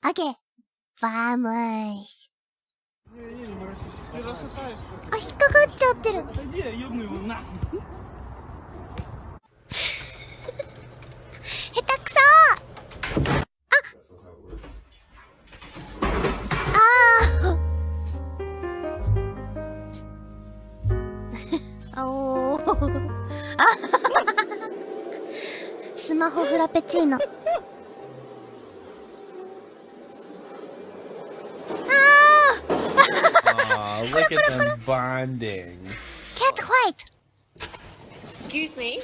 OK! Vamos! あ、引っかかっちゃってる。下手くそおースマホフラペチーノ。 Look at them bonding. Cat fight. Excuse me?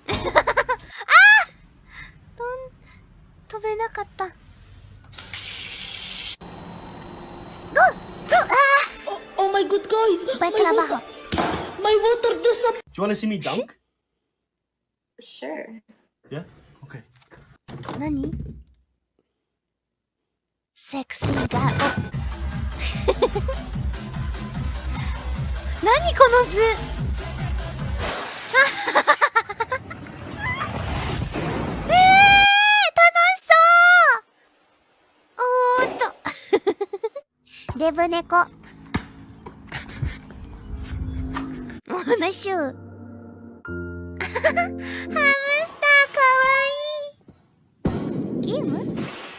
飛べなかった。 Oh my god, guys! Buen trabajo. My water disappeared! Do you want to see me dunk? Sure. Yeah? Okay. 何？セクシーガール。何この図。楽しそう。おーっとデブ猫。ナイスシュー。ハムスターかわいい。ゲーム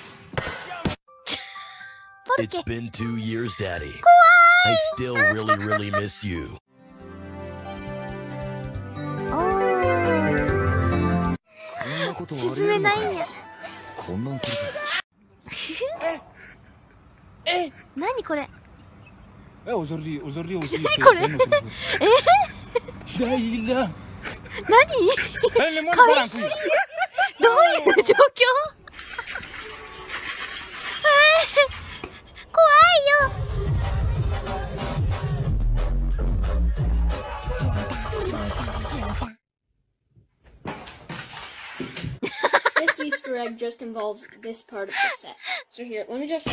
？It's been 2 years, Daddy. I still really miss you. 沈めないんや。何これ。何これ。何。かわいすぎ。どういう状況。怖いよ。 This Easter egg just involves this part of the set. So here, let me just...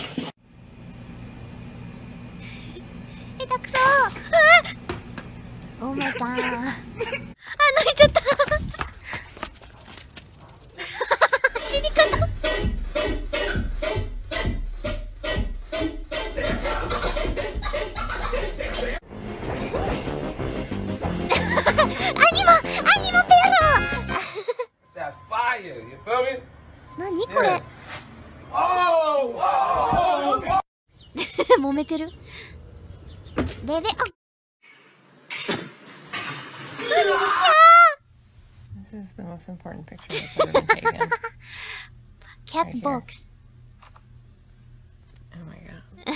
下手くそー。オーマイガー。泣いちゃった。知り方。アニモペア。何これ。揉めてる。レベ This is the most important picture that's ever been taken. Cat box. Oh my god.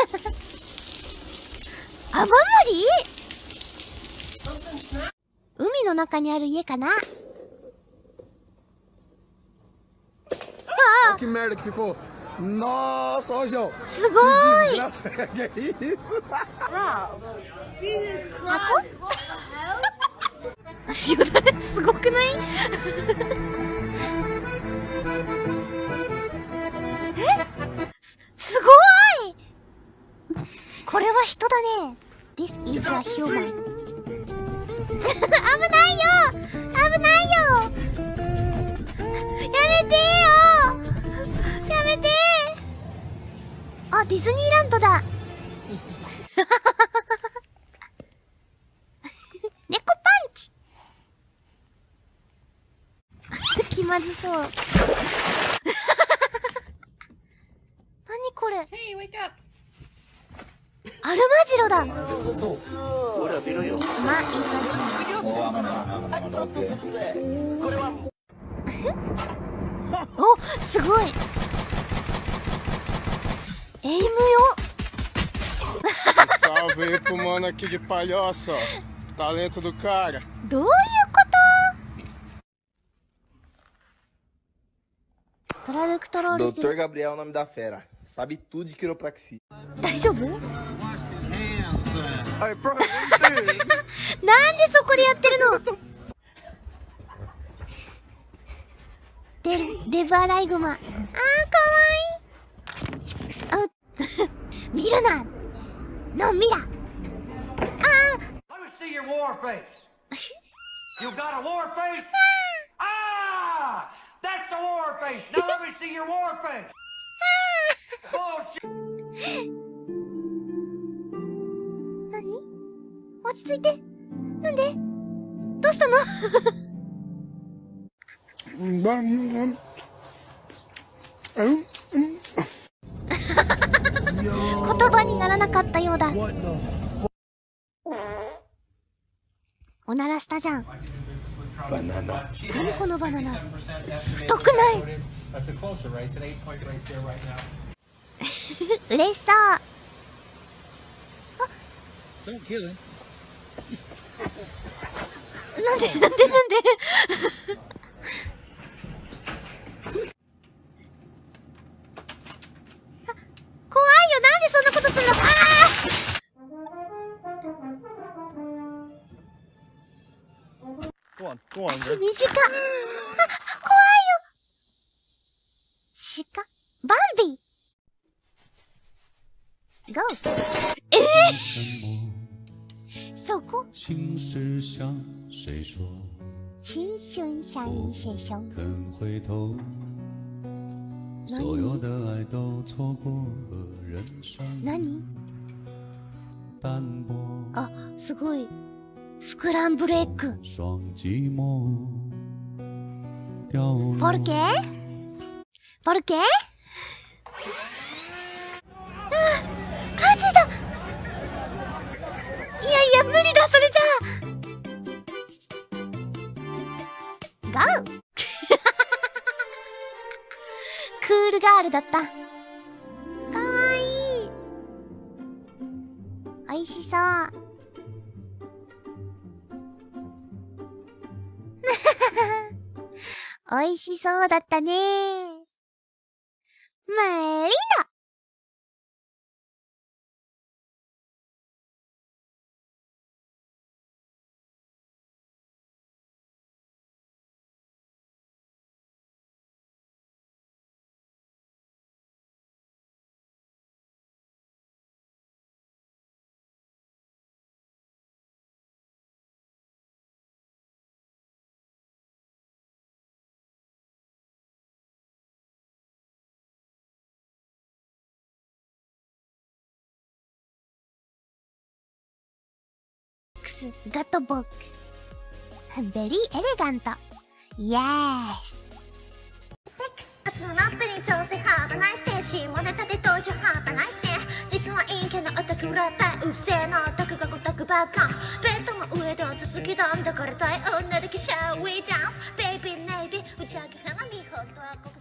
雨漏り？海の中にある家かな。 Que merda que ficou! Nossa, ó, João! すごーい。 Que isso? Jesus 箱？ Christ, what the hell? よだれすごくない？すごい。これは人だね。This is a human. 危ないよ。危ないよ。やめてよ。やめて。あ、ディズニーランドだ。猫パンチ。気まずそう。何これ。 Hey, wake up! アルマジロだ。ま、いつお、すごい。エイムよ。 Salve aí pro mano aqui de palhoça, ó. Talento do cara. どういうこと？トラドクトロールして Doutor Gabriel é o nome da fera. Sabe tudo de quiropraxia. 大丈夫？ Aí, pronto. なんでそこでやってるの？デブアライグマ。あー、かわいい。あ、見るな。の、見ら。あー。 Let me see your war face. You got a war face? Ah! That's a war face. Now let me see your war face. 落ち着いて。なんで？どうしたの？言葉にならなかったようだ。おならしたじゃん。 バナナ。 何このバナナ。太くない。嬉しそう。なんで怖いよ。なんでそんなことすんの。足短っ。怖いよ。鹿バンビー GO。 そこ新春向谁说？新春向谁说？肯回头，所有的爱都错过了人生。何？淡薄。あ、すごい。スクランブルエッグ。ポルケ？ポルケ？火事だ。いやいや無理だそれじゃあ。ゴー。クールガールだった。かわいい。おいしそう。おいしそうだったね。まあいいな。ガトボックス。ベリーエレガント。イエス。セックス。明日のラップに調整ハーバナイステーシーモデタで登場ハーバナイステー実は陰キャのオタクラッパーうっせえなオタクがオタクばっかベッドの上では続きだんだからたい女だけシャーウィーダンスベイビーネイビー打ち上げ花見ほんとはここ